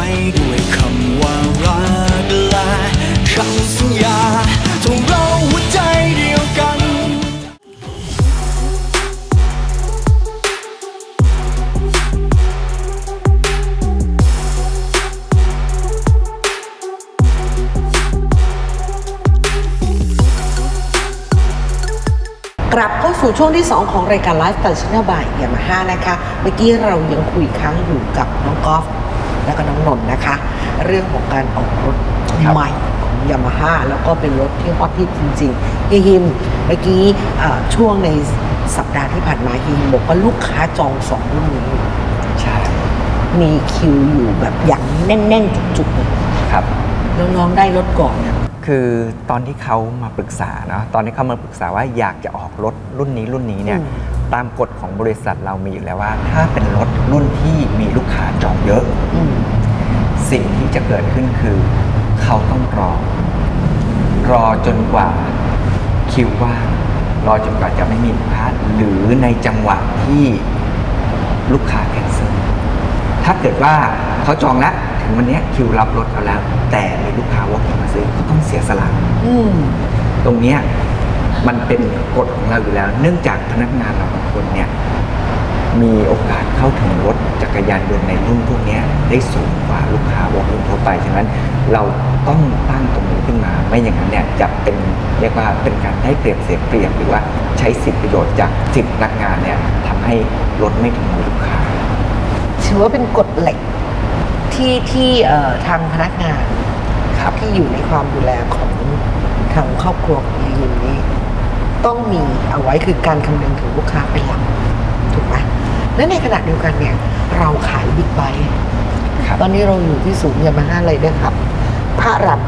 ด้วยคำว่ารักและคำสัญญาของเราหัวใจเดียวกันกลับเข้าสู่ช่วงที่ 2 ของรายการไลฟ์สไตล์ชาแนลบายยามาฮ่านะคะเมื่อกี้เรายังคุยค้างอยู่กับน้องกอล์ฟและก็น้องนนท์นะคะเรื่องของการออกรถใหม่ของยามาฮ่าแล้วก็เป็นรถที่ฮอตฮิตจริงๆเฮียฮิมเมื่อกี้ช่วงในสัปดาห์ที่ผ่านมาเฮียฮิมบอกว่าลูกค้าจอง2รุ่นนี้ใช่มีคิวอยู่แบบอย่างแน่นๆจุกๆเลยครับน้องๆได้รถก่อนเนี่ยคือตอนที่เขามาปรึกษาเนาะตอนที่เขามาปรึกษาว่าอยากจะออกรถรุ่นนี้เนี่ยตามกฎของบริษัทเรามีอยู่แล้วว่าถ้าเป็นรถรุ่นที่มีลูกค้าจองเยอะสิ่งที่จะเกิดขึ้นคือเขาต้องรอจนกว่าคิวว่างรอจนกว่าจะไม่มีลูกค้าหรือในจังหวะที่ลูกค้าแคนเซิลถ้าเกิดว่าเขาจองแล้วถึงวันนี้คิวรับรถเขาแล้วแต่มีลูกค้าวอล์กอินมาซื้อก็ต้องเสียสละตรงนี้มันเป็นกฎของเราอยู่แล้วเนื่องจากพนักงานเราบางคนเนี่ยมีโอกาสเข้าถึงรถจักรยานยนต์ในรุ่นพวกนี้ได้สูงกว่าลูกค้าวอล์กอินทั่วไปฉะนั้นเราต้องตั้งตรงนี้ขึ้นมาไม่อย่างนั้นเนี่ยจะเป็นเรียกว่าเป็นการได้เปรียบเสียเปรียบหรือว่าใช้สิทธิประโยชน์จากสิทธิพนักงานเนี่ยทำให้รถไม่ถึงมือลูกค้าถือว่าเป็นกฎเหล็กที่ทางพนักงานที่อยู่ในความดูแลของทางครอบครัวของเฮียฮิมนี้ต้องมีเอาไว้คือการคำนึงถึงลูกค้าเป็นหลักถูกไหมและในขณะเดียวกันเนี่ยเราขายบิ๊กไบค์ตอนนี้เราอยู่ที่ศูนย์ยามาฮ่าเลยด้วยครับพระราม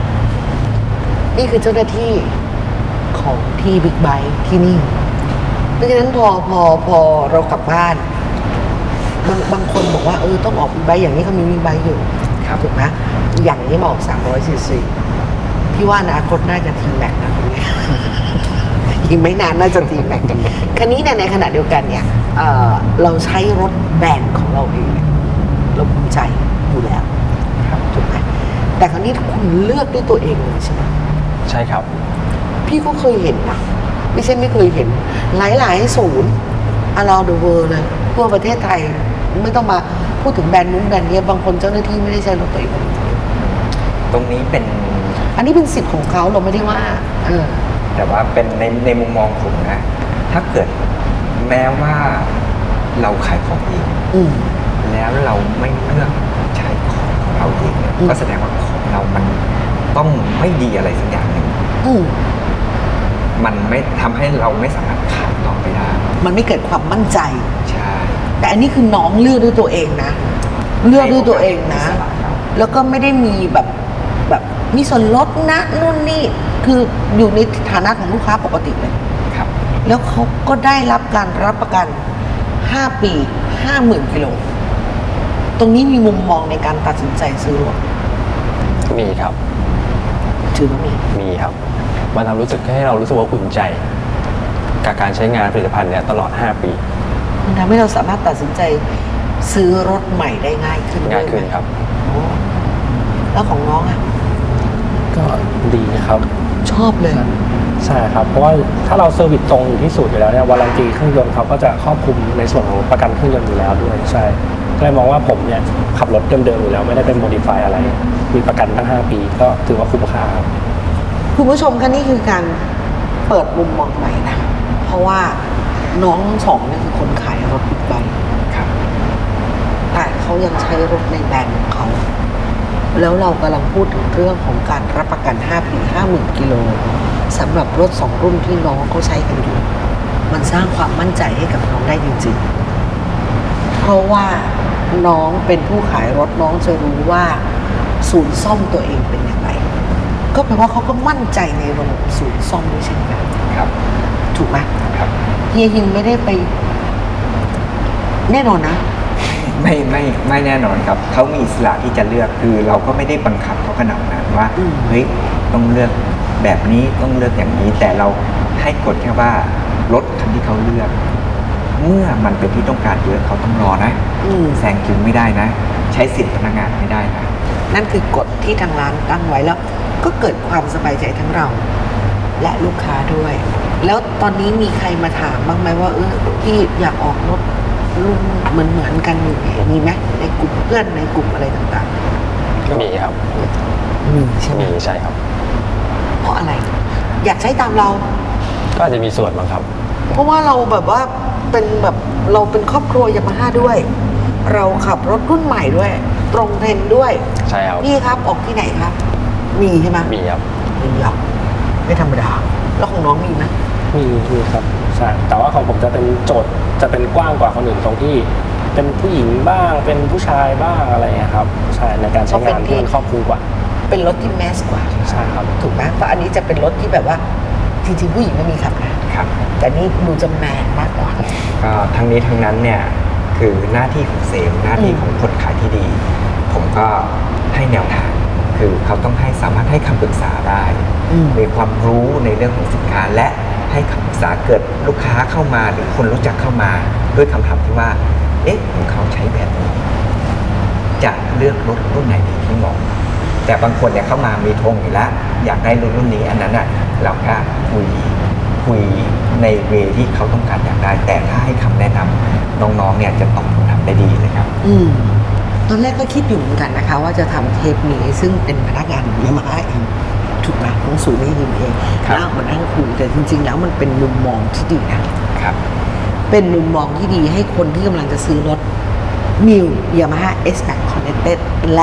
5นี่คือเจ้าหน้าที่ของที่บิ๊กไบค์ที่นี่เพราะฉะนั้นพอเรากลับบ้านบางคนบอกว่าต้องออกบิ๊กไบค์อย่างนี้เขามีบิ๊กไบค์อยู่ถูกไหมอย่างนี้มาออก300 cc พี่ว่าอนาคตน่าจะทีแม็กนะคนนี้อีกไม่นานน่าจะทีแม็กคันนี้เนี่ยในขณะเดียวกันเนี่ยเราใช้รถแบรนด์ของเราเองเราภูมิใจอยู่แล้วถูกไหมแต่คราวนี้คุณเลือกด้วยตัวเองเลยใช่ไหมใช่ครับพี่ก็เคยเห็นนะไม่ใช่ไม่เคยเห็นหลายศูนย์ around the world เลยทั่วประเทศไทยไม่ต้องมาพูดถึงแบรนด์นู้นแบรนด์นี้บางคนเจ้าหน้าที่ไม่ได้ใช้รถตัวเองตรงนี้เป็นอันนี้เป็นสิทธิ์ของเขาเราไม่ได้ว่าแต่ว่าเป็นในมุมมองผมนะถ้าเกิดแม้ว่าเราขายของเองแล้วเราไม่เลือกใช้ของเราเองก็แสดงว่าของเรามันต้องไม่ดีอะไรสักอย่างหนึ่งมันไม่ทำให้เราไม่สามารถขายต่อไปได้มันไม่เกิดความมั่นใจใช่แต่อันนี้คือน้องเลือกด้วยตัวเองนะเลือกด้วยตัวเองนะแล้วก็ไม่ได้มีแบบมีส่วนลดนะนู่นนี่คืออยู่ในฐานะของลูกค้าปกติเลยครับแล้วเขาก็ได้รับการรับประกัน5 ปี 50,000 กิโลตรงนี้มีมุมมองในการตัดสินใจซื้อรถมีครับถือว่ามีครับมันทำรู้สึกให้เรารู้สึกว่าอุ่นใจกับการใช้งานผลิตภัณฑ์เนี่ยตลอด5 ปีมันทำให้เราสามารถตัดสินใจซื้อรถใหม่ได้ง่ายขึ้นครับแล้วของน้องอ่ะก็ดีนะครับชอบเลยใช่ครับเพราะว่าถ้าเราเซอร์วิสตรงอยู่ที่สุดอยู่แล้วเนี่ยวารันตีเครื่องยนต์เขาก็จะครอบคลุมในส่วนของประกันเครื่องยนต์อยู่แล้วด้วยใช่ก็เลยมองว่าผมเนี่ยขับรถเดิมๆอยู่แล้วไม่ได้เป็นโมดิฟายอะไรมีประกันตั้ง5 ปีก็ถือว่าคุ้มค่าครับคุณผู้ชมคะนี่คือการเปิดมุมมองใหม่นะเพราะว่าน้องทั้งสองเนี่ยคือคนขายรถบิ๊กไบค์แต่เขายังใช้รถในแบรนด์ของเขาแล้วเรากำลังพูดถึงเรื่องของการรับประกัน5 ปี 50,000 กิโลสำหรับรถ2 รุ่นที่น้องเขาใช้กันอยู่มันสร้างความมั่นใจให้กับน้องได้จริงๆเพราะว่าน้องเป็นผู้ขายรถน้องจะรู้ว่าศูนย์ซ่อมตัวเองเป็นอย่างไรก็แปลว่าเขาก็มั่นใจในระบบศูนย์ซ่อมด้วยเช่นกันครับถูกไหมครับเฮียฮิมไม่ได้ไปแน่นอนนะไม่แน่นอนครับเขามีอิสระที่จะเลือกคือเราก็ไม่ได้บังคับเขาขนาดนั้นว่าเฮ้ยต้องเลือกแบบนี้ต้องเลือกอย่างนี้แต่เราให้กฎแค่ว่ารถคันที่เขาเลือกเมื่อมันเป็นที่ต้องการเยอะเขาต้องรอนะแซงคิวไม่ได้นะฉใช้สิทธิพนักงานไม่ได้นะนั่นคือกฎที่ทางร้านตั้งไว้แล้ว ก็เกิดความสบายใจทั้งเรา และลูกค้าด้วย แล้วตอนนี้มีใครมาถามบ้างไหมว่าพี่อยากออกรถรุ่นเหมือนกันอยู่เนี่ยมีไหมในกลุ่มเพื่อนในกลุ่มอะไรต่างๆมีครับมีใช่ไหมมีใช่ครับเพราะอะไร อยากใช้ตามเราก็อาจจะมีส่วนบ้างครับเพราะว่าเราแบบว่าเป็นแบบเราเป็นครอบครัวยามาฮ่าด้วย เราขับรถรุ่นใหม่ด้วย ตรงเทรนด์ด้วยใช่ครับพี่ครับออกที่ไหนครับ มีใช่ไหมมีครับมีอ่ะไม่ธรรมดา แล้วของน้องมีไหมมีครับใช่แต่ว่าของผมจะเป็นโจทย์จะเป็นกว้างกว่าคนอื่นตรงที่เป็นผู้หญิงบ้างเป็นผู้ชายบ้างอะไรอย่างเงี้ยครับใช่ในการใช้งานที่มันครอบคลุมกว่าเป็นรถที่แมสกว่าใช่ครับถูกไหมเพราะอันนี้จะเป็นรถที่แบบว่าจริงๆผู้หญิงไม่มีขับนะครับ แต่นี่ดูจะแมนมากกว่าก็ทั้งนี้ทั้งนั้นเนี่ยคือหน้าที่ของเซลล์หน้าที่ของคนขายที่ดี ผมก็ให้แนวทางคือเขาต้องสามารถให้คำปรึกษาได้ มีความรู้ในเรื่องของสินค้าและให้คำปรึกษาเกิดลูกค้าเข้ามาหรือคนรู้จักเข้ามาด้วยคำถามที่ว่าเอ๊ะของเขาใช้แบบนี้จะเลือกรถรุ่นไหนดีที่เหมาะแต่บางคนเนี่ยเข้ามามีธงอยู่แล้วอยากได้รุ่นนี้อันนั้นอ่ะเราก็คุยในเวที่เขาต้องการอยากได้แต่ถ้าให้คำแนะนำน้องๆเนี่ยจะตอบคำถามได้ดีเลยครับตอนแรกก็คิดอยู่เหมือนกันนะคะว่าจะทำเทปนี้ซึ่งเป็นพนักงานยามาฮ่าเองถูกไหมน้องสูไม่ยิมเองครับแล้วมานั่งคุยแต่จริงๆแล้วมันเป็นมุมมองที่ดีนะครับ เป็นมุมมองที่ดีให้คนที่กำลังจะซื้อรถ New Yamaha S-Max Connected และ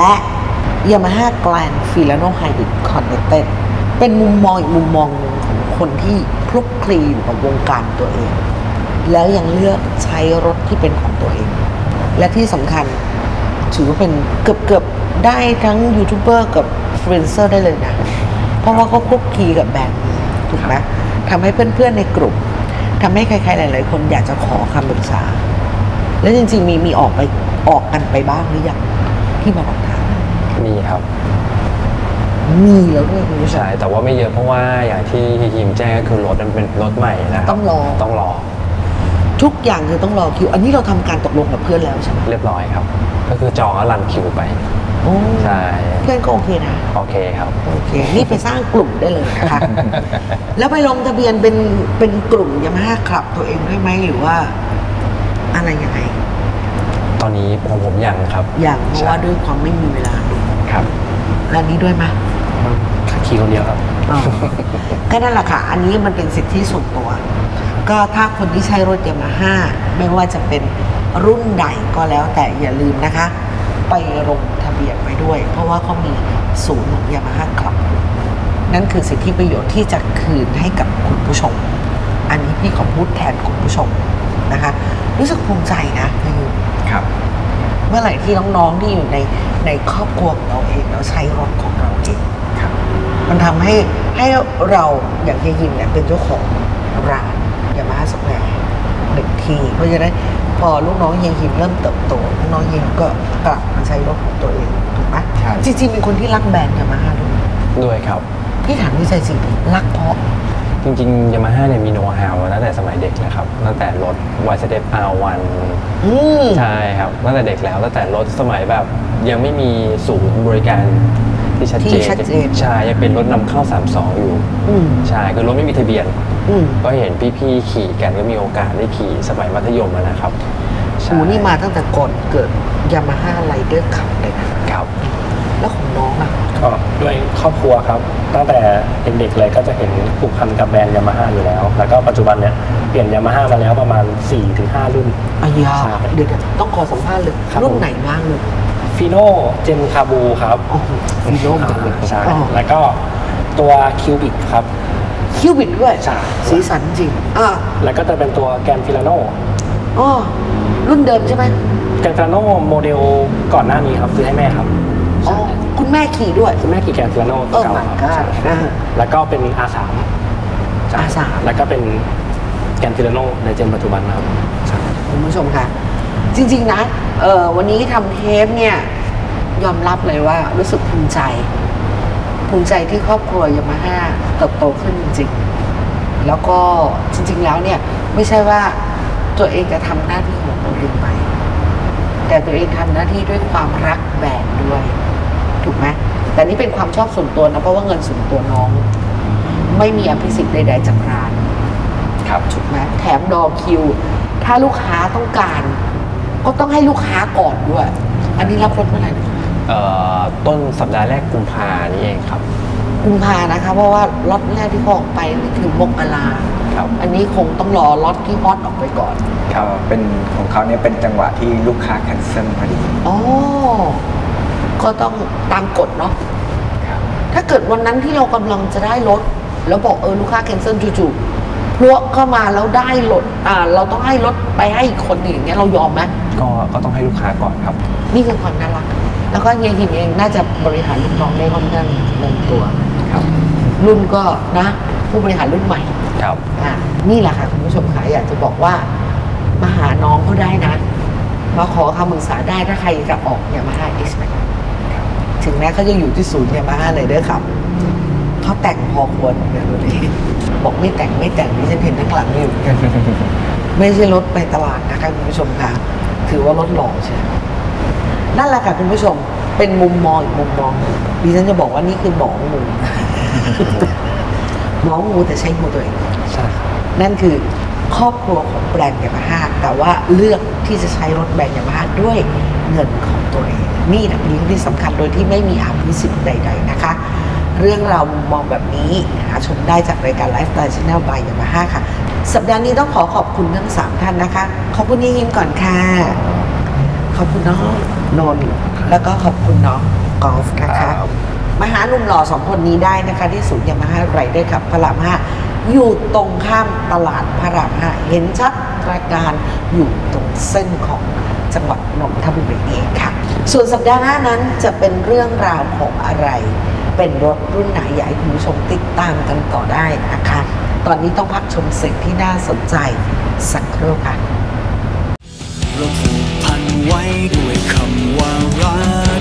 Yamaha Grand Filano Hybrid Connected เป็นมุมมองอีกมุมมองหนึ่งของคนที่คลุกคลีอยู่กับวงการตัวเอง แล้วยังเลือกใช้รถที่เป็นของตัวเอง และที่สำคัญถือว่าเป็นเกือบได้ทั้งยูทูบเบอร์กับฟรีแลนเซอร์ได้เลยนะ เพราะว่าเขาคลุกคลีกับแบรนด์นี้ถูกไหมทำให้เพื่อนๆในกลุ่มทำให้ใครๆหลายๆคนอยากจะขอคำปรึกษา แล้วจริงๆมีออกกันไปบ้างหรือยังที่มาบอกทางมีครับมีแล้วด้วยคุณผู้ชมใช่แต่ว่าไม่เยอะเพราะว่าอย่างที่ทีมแจ้งก็คือรถมันเป็นรถใหม่นะครับต้องรอต้องรอทุกอย่างคือต้องรอคิว อันนี้เราทำการตกลงกับเพื่อนแล้วใช่ไหมเรียบร้อยครับ ก็คือจองแล้วรันคิวไปโอ้ใช่เพื่อนก็โอเคนะโอเคครับโอเค นี่ไปสร้างกลุ่มได้เลยนะคะ แล้วไปลงทะเบียนเป็นกลุ่มยามาฮ่าคลับตัวเองด้วยไหมหรือว่าอะไรยังไงตอนนี้ผมยังครับอย่างเพราะว่าด้วยความไม่มีเวลาครับและนี้ด้วยไหมขี่คนเดียวครับอ๋อ ก็นั่นแหละค่ะ อันนี้มันเป็นสิทธิส่วนตัว ก็ถ้าคนที่ใช้รถยามาฮ่าไม่ว่าจะเป็นรุ่นใดก็แล้วแต่อย่าลืมนะคะ ไปลงทะเบียนไว้ด้วย เพราะว่าเขามีศูนย์ของยามาฮ่าคลับ นั่นคือสิทธิประโยชน์ที่จะคืนให้กับคุณผู้ชม อันนี้พี่ขอพูดแทนคุณผู้ชมนะคะ รู้สึกภูมิใจนะคือครับเมื่อไหร่ที่น้องๆที่อยู่ในครอบครัวของเราเองเราใช้รถของเราเองครับมันทำให้เราอย่างเฮียยิมเนี่ยเป็นเจ้าของร้านยามาฮ่าสแควร์หนึ่งทีเพราะฉะนั้นพอลูกน้องเฮียยิมเริ่มเติบโตลูกน้องเฮียยิมก็กลับมาใช้รถของตัวเองถูกไหมใช่จริงๆเป็นคนที่รักแบรนด์ยามาฮ่าด้วยด้วยครับพี่ถามนี่ใจจริงรักเพราะจริงๆยามาฮ่าเนี่ยมีโน้ตฮาวตั้งแต่สมัยเด็กเลยครับตั้งแต่รถ YZF R1 ใช่ครับตั้งแต่เด็กแล้วตั้งแต่รถสมัยแบบยังไม่มีศูนย์บริการที่ชัดเจนใช่ยังเป็นรถนำเข้า32อยู่อืมใช่คือรถไม่มีทะเบียนอืมก็เห็นพี่ๆขี่กันก็มีโอกาสได้ขี่สมัยมัธยมอะนะครับโหนี่มาตั้งแต่ก่อนเกิดยามาฮ่าไรเดอร์ขับเลยนะครับ แล้วของน้องอ่ะก็ด้วยครอบครัวครับตั้งแต่เด็กๆเลยก็จะเห็นผูกพันกับแบรนด์ยามาฮ่าอยู่แล้ว แล้วก็ปัจจุบันเนี่ยเปลี่ยนยามาฮ่ามาแล้วประมาณ 4-5 รุ่นอายาใช่เดี๋ยวต้องขอสัมภาษณ์เลยครับรุ่นผมไหนบ้างเลยฟีโน่เจนคาบูครับอ๋อฟีโน่เหมือนกันเลยใช่อ๋อแล้วก็ตัวคิวบิกครับคิวบิดด้วยใช่สีสันจริงแล้วก็จะเป็นตัวแกนฟิลาโนอ๋อรุ่นเดิมใช่ไหมแกนฟิลาโนโมเดลก่อนหน้านี้ครับซื้อให้แม่ครับอ๋อคุณแม่ขี่ด้วยคุณแม่ขี่แกนฟิลาโนเออเก่ามันครับก็ใช่ แล้วก็เป็น R3 ใช่ R3 แล้วก็เป็นแกนฟิลาโนในเจนปัจจุบันครับใช่คุณผู้ชมค่ะ จริงๆนะวันนี้ทำเทปเนี่ยยอมรับเลยว่ารู้สึกภูมิใจที่ครอบครัวยามาฮ่าเติบโตขึ้นจริงๆ แล้วก็จริงๆแล้วเนี่ยไม่ใช่ว่าตัวเองจะทำหน้าที่ของตัวเองไป แต่แต่ตัวเองทำหน้าที่ด้วยความรักแบรนด์ด้วย ถูกไหมแต่นี่เป็นความชอบส่วนตัวนะเพราะว่าเงินส่วนตัวน้อง ไม่มีอภิสิทธิ์ใดๆจากร้านครับถูกไหมแถมรอคิว ถ้าลูกค้าต้องการ ก็ต้องให้ลูกค้าก่อนด้วย อันนี้รับรถเมื่อไหร่ต้นสัปดาห์แรกกุมภานี่เองครับกุมภานะคะ เพราะว่าล็อตแรกที่เขาออกไปนี่คือมกราครับอันนี้คงต้องรอล็อตที่ฮอตออกไปก่อนครับเป็นของเขาเนี่ยเป็นจังหวะที่ลูกค้าแคนเซิลพอดีอ๋อ ก็ต้องตามกฎเนาะครับถ้าเกิดวันนั้นที่เรากำลังจะได้รถแล้วบอกลูกค้าแคนเซิลจู่ๆพลวกเข้ามาแล้วได้รถเราต้องให้รถไปให้อีกคนหนึ่งอย่างเงี้ยเรายอมไหมก็ต้องให้ลูกค้าก่อนครับนี่คือความน่ารัก แล้วก็เฮียหิมเองน่าจะบริหารลูกน้องได้ค่อนข้างลงตัวครับรุ่นก็นะ ผู้บริหารรุ่นใหม่ครับนี่แหละค่ะคุณผู้ชมค่ะอยากจะบอกว่ามาหาน้องก็ได้นะมาขอคำปรึกษาได้ถ้าใครจะออกYamaha X-Max ถึงแม้เขาจะอยู่ที่ศูนย์Yamahaเลยเด้อครับเขาแต่งพอควรเหมือนกันเลยบอกไม่แต่งนี่ฉันเห็นทั้งหลังอยู่เหมือนกัน ไม่ใช่รถไปตลาดนะคะคุณผู้ชมค่ะถือว่ารถหล่อใช่นั่นแหละค่ะคุณผู้ชมเป็นมุมมองอีกมุมมองดิฉันจะบอกว่านี่คือหมองงู หมองงูแต่ใช้งูตัวเองใช่ครับนั่นคือครอบครัวของแบรนด์Yamahaแต่ว่าเลือกที่จะใช้รถแบรนด์Yamahaด้วยเงินของตัวเองนี่นะลิงก์ที่สำคัญโดยที่ไม่มีอภิสิทธิ์ใดๆนะคะ เรื่องราวมุมมองแบบนี้หาชมได้จากรายการ Lifestyle Channel by Yamaha ค่ะ สัปดาห์นี้ต้องขอบคุณทั้ง 3 ท่านนะคะ ขอบคุณยิ่งยิ้มก่อนค่ะ ขอบคุณน้องนนท์แล้วก็ขอบคุณน้องกอล์ฟนะคะ มาหาหนุ่มหล่อ2 คนนี้ได้นะคะ ที่ศูนย์Yamaha Rider ครับพระราม 5 อยู่ตรงข้ามตลาดพระราม 5 เห็นชัดตระการอยู่ตรงเส้นของจังหวัดนนทบุรีเองค่ะ ส่วนสัปดาห์หน้านั้นจะเป็นเรื่องราวของอะไร เป็นรถรุ่นไหนอยากให้คุณผู้ชมติดตามกันต่อได้นะคะ ตอนนี้ต้องพักชมสิ่งที่น่าสนใจสักครู่ค่ะเราผูกพันไว้ด้วยคำว่ารัก